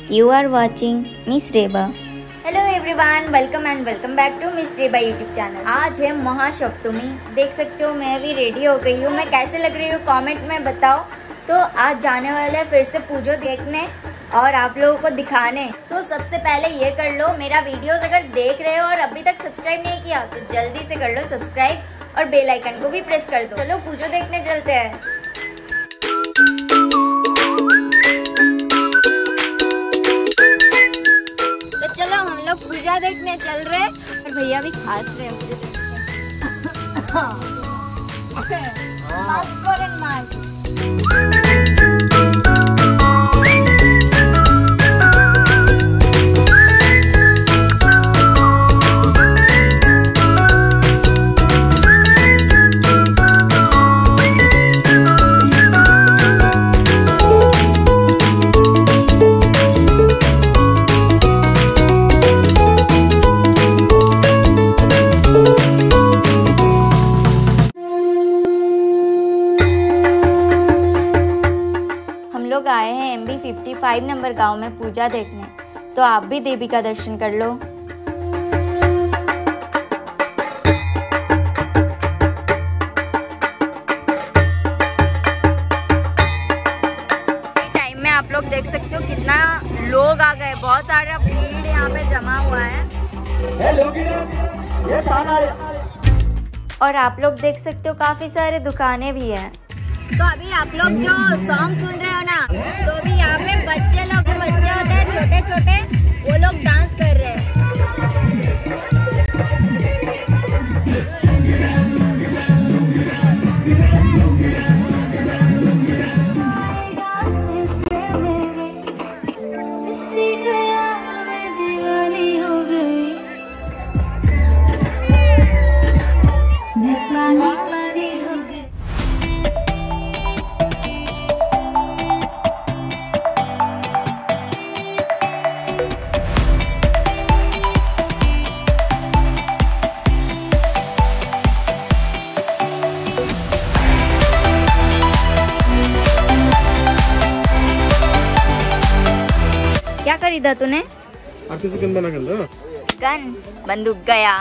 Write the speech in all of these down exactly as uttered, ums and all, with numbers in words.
You are watching Miss Reba. Hello everyone, welcome and welcome back to Miss Reba YouTube channel. आज है महासप्तमी, देख सकते हो मैं भी रेडी हो गई हूँ। मैं कैसे लग रही हूँ कमेंट में बताओ। तो आज जाने वाले हैं फिर से पूजो देखने और आप लोगों को दिखाने। तो सबसे पहले ये कर लो, मेरा वीडियोस अगर देख रहे हो और अभी तक सब्सक्राइब नहीं किया तो जल्दी से कर लो सब्सक्राइब और बेल आइकन को भी प्रेस कर दो। चलो पूजो देखने चलते हैं। पूजा देखने चल रहे और भैया भी खास रहे हैं मुझे लोग आए हैं M B fifty five number गांव में पूजा देखने। तो आप भी देवी का दर्शन कर लो। टाइम में आप लोग देख सकते हो कितना लोग आ गए, बहुत सारा भीड़ यहाँ पे जमा हुआ है। और आप लोग देख सकते हो काफी सारे दुकानें भी हैं। तो अभी आप लोग जो सॉन्ग सुन रहे हो ना, तो अभी यहाँ पे बच्चे लोग बच्चे होते हैं छोटे छोटे, वो लोग डांस कर रहे हैं। क्या खरीदा तूने? आपके से गन बना गन गन बंदूक गया।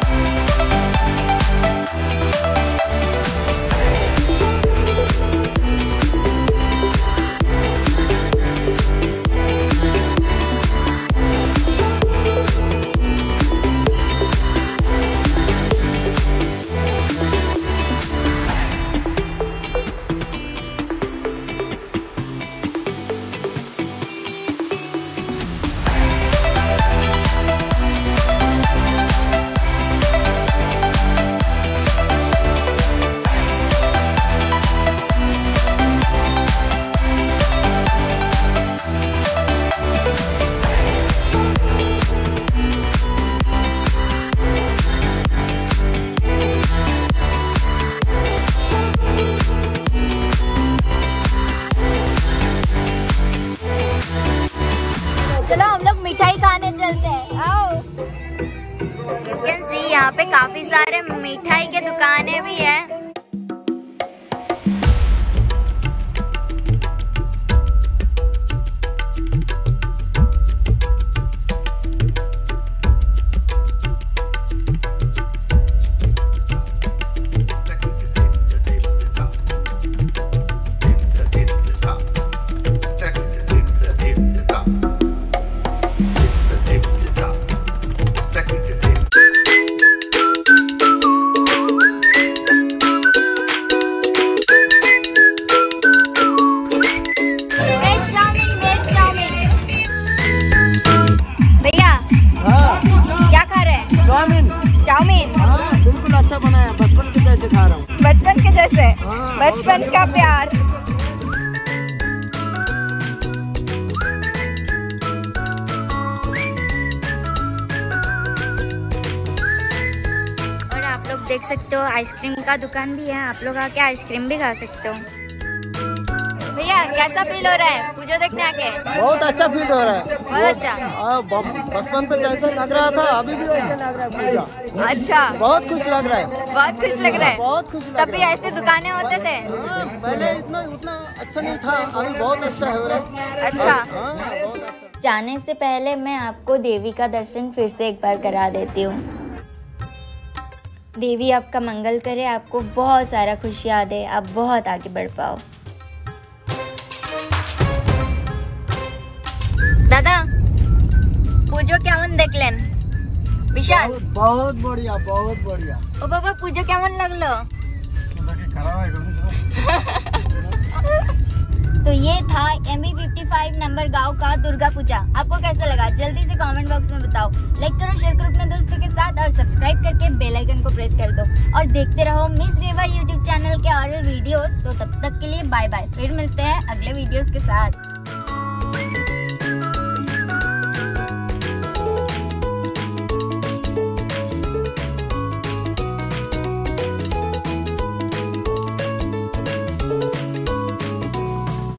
चलो हम लोग मिठाई खाने चलते हैं, आओ। यू कैन सी यहाँ पे काफी सारे मिठाई के दुकानें भी हैं। चाउमीन हाँ, बिल्कुल अच्छा बनाया, बचपन के जैसे खा रहा हूँ। बचपन के जैसे हाँ, बचपन का प्यार। और आप लोग देख सकते हो आइसक्रीम का दुकान भी है, आप लोग आके आइसक्रीम भी खा सकते हो। भैया कैसा फील हो रहा है पूजा देखने आके? बहुत अच्छा फील हो रहा है, बहुत अच्छा। बचपन पे जैसा लग रहा था अभी भी वैसे लग रहा है पूजा। अच्छा, बहुत खुश लग रहा है, बहुत खुश लग रहा है, बहुत खुश लग तब भी ऐसे दुकानें होते थे? पहले इतना उतना अच्छा नहीं था, अभी बहुत अच्छा हो रहा है। अच्छा, जाने से पहले मैं आपको देवी का दर्शन फिर से एक बार करा देती हूँ। देवी आपका मंगल करे, आपको बहुत सारा खुशियाँ दे, आप बहुत आगे बढ़ पाओ। दादा पूजो केमन देखलें विशाल? बहुत बढ़िया, बहुत बढ़िया। ओ बाबा पूजो केमन लगलो? तो ये था M E fifty five number गांव का दुर्गा पूजा। आपको कैसा लगा जल्दी से कमेंट बॉक्स में बताओ। लाइक करो, शेयर करो अपने दोस्तों के साथ और सब्सक्राइब करके बेल आइकन को प्रेस कर दो और देखते रहो मिस रेबा यूट्यूब चैनल के और वीडियोस। तो तब तक के लिए बाय बाय, फिर मिलते हैं अगले वीडियोस के साथ।